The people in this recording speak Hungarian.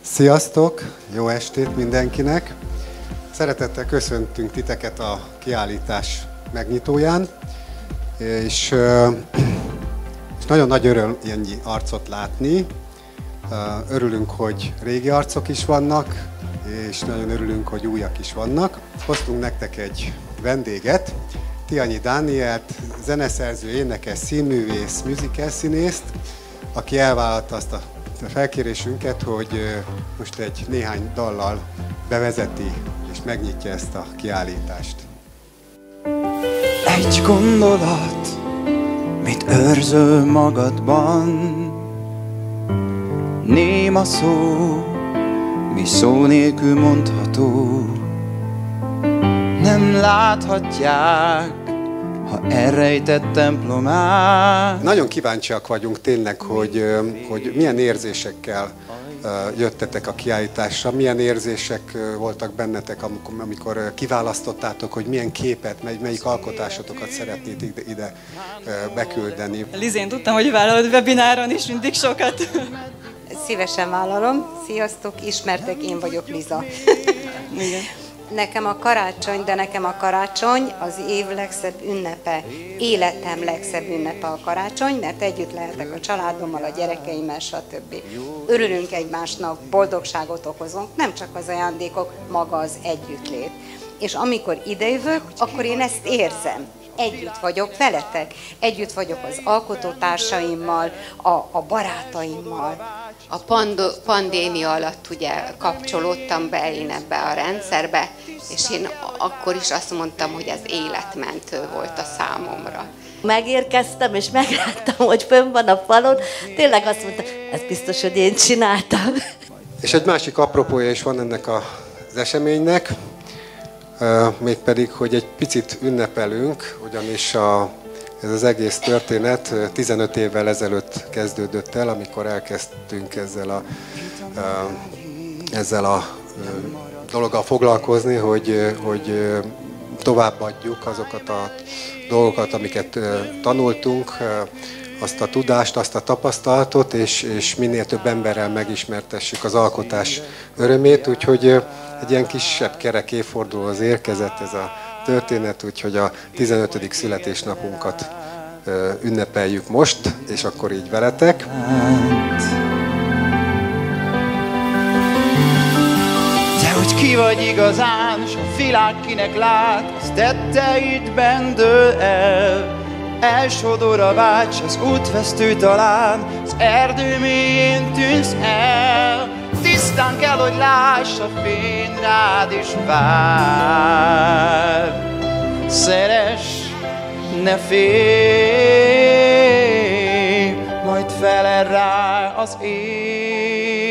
Sziasztok! Jó estét mindenkinek! Szeretettel köszöntünk titeket a kiállítás megnyitóján, és nagyon nagy öröm ennyi arcot látni. Örülünk, hogy régi arcok is vannak, és nagyon örülünk, hogy újak is vannak. Hoztunk nektek egy vendéget, Tihanyi Dánielt, zeneszerző, énekes, színművész, musical színészt, aki elvállalta azt a felkérésünket, hogy most egy néhány dallal bevezeti és megnyitja ezt a kiállítást. Egy gondolat, mit őrzöl magadban, néma szó, mi szó nélkül mondható. Nem láthatják, ha elrejtett templomát. Nagyon kíváncsiak vagyunk tényleg, hogy milyen érzésekkel jöttetek a kiállításra, milyen érzések voltak bennetek, amikor kiválasztottátok, hogy milyen képet, melyik alkotásotokat szeretnétek ide beküldeni. Liz, én tudtam, hogy vállalod webináron is mindig sokat. Szívesen vállalom. Sziasztok, ismertek, én vagyok Liza. Igen. Nekem a karácsony, de nekem a karácsony az év legszebb ünnepe, életem legszebb ünnepe a karácsony, mert együtt lehetek a családommal, a gyerekeimmel, stb. Örülünk egymásnak, boldogságot okozunk, nem csak az ajándékok, maga az együttlét. És amikor idejövök, akkor én ezt érzem. Együtt vagyok veletek, együtt vagyok az alkotótársaimmal, a barátaimmal. A pandémia alatt ugye kapcsolódtam be én ebbe a rendszerbe, és én akkor is azt mondtam, hogy ez életmentő volt a számomra. Megérkeztem, és megláttam, hogy fönn van a falon, tényleg azt mondtam, ez biztos, hogy én csináltam. És egy másik apropója is van ennek az eseménynek, mégpedig, hogy egy picit ünnepelünk, ugyanis ez az egész történet 15 évvel ezelőtt kezdődött el, amikor elkezdtünk ezzel a dologgal foglalkozni, hogy továbbadjuk azokat a dolgokat, amiket tanultunk, azt a tudást, azt a tapasztalatot, és minél több emberrel megismertessük az alkotás örömét, úgyhogy egy ilyen kisebb kerek évfordulóhoz érkezett ez a történet, úgyhogy a 15. születésnapunkat ünnepeljük most, és akkor így veletek. Te, hogy ki vagy igazán, s a világ kinek lát, az tetteidben dől el. Elsodor a vágy, s az útvesztő talán, az erdő mélyén tűnsz el. Tisztán kell, hogy láss a fény rád is vár. Szeress, ne félj, majd felel rá az ég.